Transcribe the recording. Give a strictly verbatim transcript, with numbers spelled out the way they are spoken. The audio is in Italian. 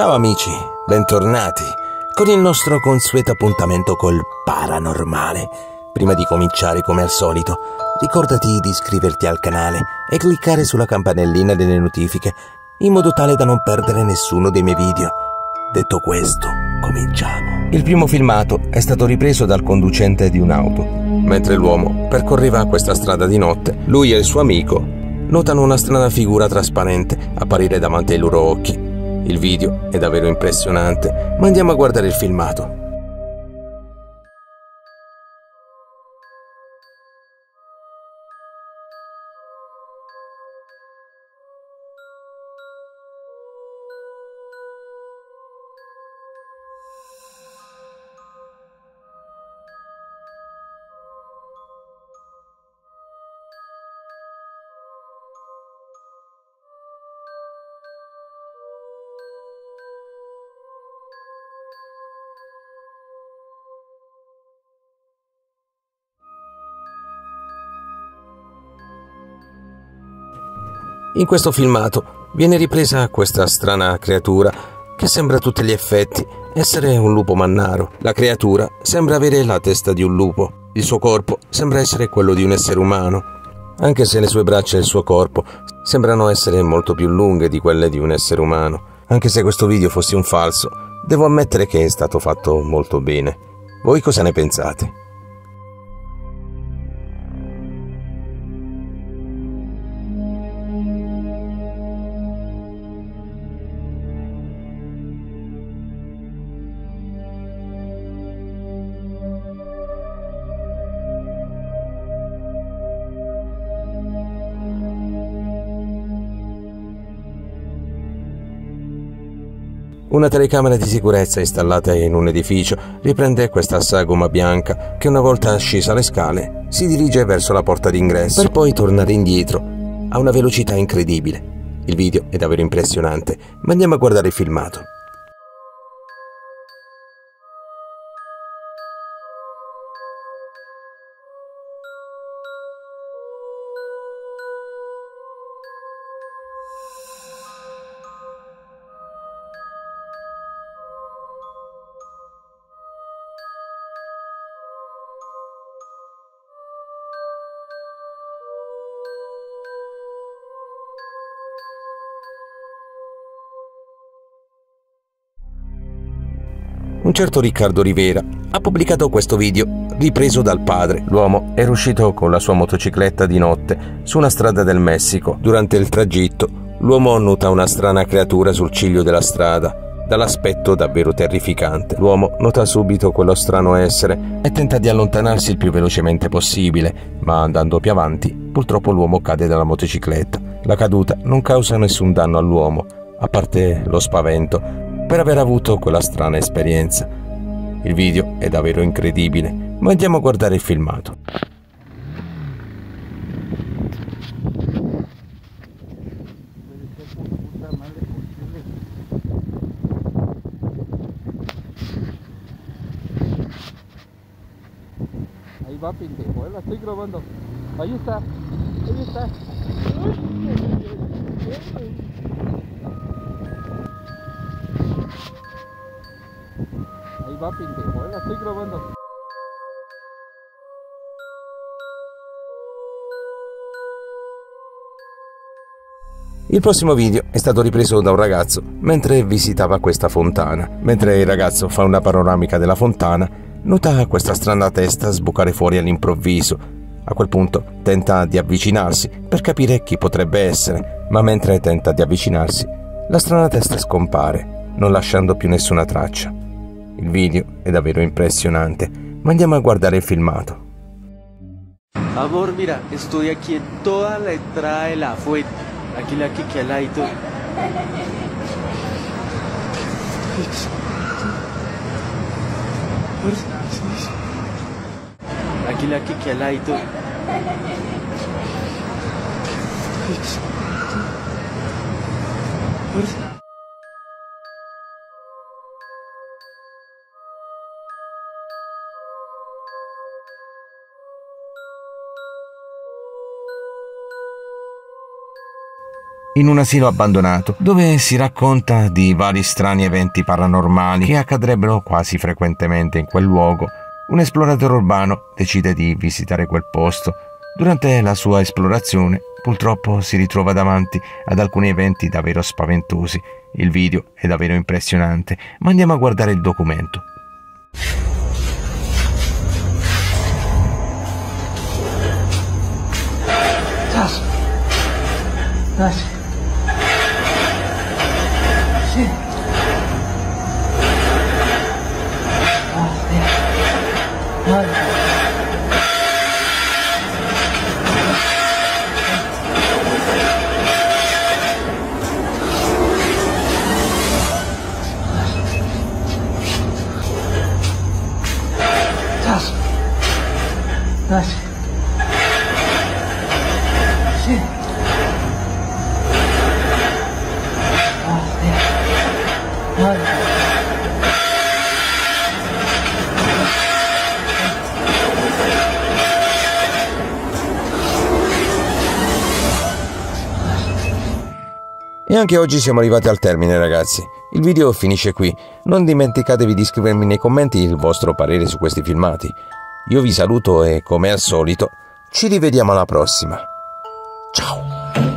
Ciao amici, bentornati con il nostro consueto appuntamento col paranormale. Prima di cominciare, come al solito, ricordati di iscriverti al canale e cliccare sulla campanellina delle notifiche in modo tale da non perdere nessuno dei miei video. Detto questo, cominciamo. Il primo filmato è stato ripreso dal conducente di un'auto. Mentre l'uomo percorreva questa strada di notte, lui e il suo amico notano una strana figura trasparente apparire davanti ai loro occhi. Il video è davvero impressionante, ma andiamo a guardare il filmato. In questo filmato viene ripresa questa strana creatura che sembra a tutti gli effetti essere un lupo mannaro. La creatura sembra avere la testa di un lupo, il suo corpo sembra essere quello di un essere umano, anche se le sue braccia e il suo corpo sembrano essere molto più lunghe di quelle di un essere umano. Anche se questo video fosse un falso, devo ammettere che è stato fatto molto bene. Voi cosa ne pensate? Una telecamera di sicurezza installata in un edificio riprende questa sagoma bianca che, una volta scesa le scale, si dirige verso la porta d'ingresso per poi tornare indietro a una velocità incredibile. Il video è davvero impressionante, ma andiamo a guardare il filmato. Un certo Riccardo Rivera ha pubblicato questo video ripreso dal padre. L'uomo era uscito con la sua motocicletta di notte su una strada del Messico. Durante il tragitto, l'uomo nota una strana creatura sul ciglio della strada, dall'aspetto davvero terrificante. L'uomo nota subito quello strano essere e tenta di allontanarsi il più velocemente possibile, ma andando più avanti, purtroppo l'uomo cade dalla motocicletta. La caduta non causa nessun danno all'uomo, a parte lo spavento per aver avuto quella strana esperienza. Il video è davvero incredibile, ma andiamo a guardare il filmato. Ahí va, pendejo, la estoy grabando. Ahí está, ahí está. Ahí va, pendejo, la estoy grabando. Il prossimo video è stato ripreso da un ragazzo mentre visitava questa fontana. Mentre il ragazzo fa una panoramica della fontana, nota questa strana testa sbucare fuori all'improvviso. A quel punto tenta di avvicinarsi per capire chi potrebbe essere, ma mentre tenta di avvicinarsi, la strana testa scompare, non lasciando più nessuna traccia. Il video è davvero impressionante, ma andiamo a guardare il filmato. Amor, mira, estoy aquí en toda la entrada de la fuente. Aquí la que queda al ladito. Aquí la que queda al ladito. in un asilo abbandonato, dove si racconta di vari strani eventi paranormali che accadrebbero quasi frequentemente in quel luogo. Un esploratore urbano decide di visitare quel posto. Durante la sua esplorazione, purtroppo si ritrova davanti ad alcuni eventi davvero spaventosi. Il video è davvero impressionante, ma andiamo a guardare il documento. Das. Das. Sì. Oh, sì. Guarda. Das. Das. Sì. Oh, sì. Guarda. E anche oggi siamo arrivati al termine, ragazzi. Il video finisce qui. Non dimenticatevi di scrivermi nei commenti il vostro parere su questi filmati. Io vi saluto e, come al solito, ci rivediamo alla prossima. Ciao!